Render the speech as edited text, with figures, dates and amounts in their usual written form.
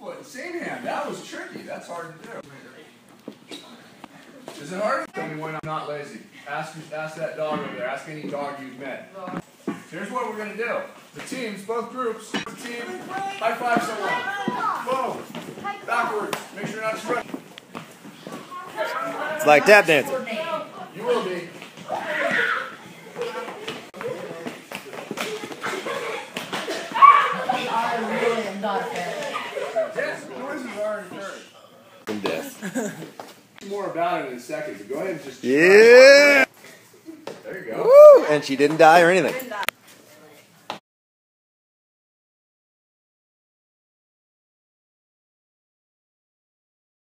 What, same hand. That was tricky. That's hard to do. Is it hard? Tell me when I'm not lazy. Ask that dog over there. Ask any dog you've met. Here's what we're going to do. The teams, both groups, the team, high five someone. Boom. Backwards. Make sure you're not stretching. It's like tap dancing. You will be. I really am not a fan. Yes, noises are encouraged. And death. More about it in a second, but go ahead and just. Yeah! There you go. Woo! And she didn't die or anything.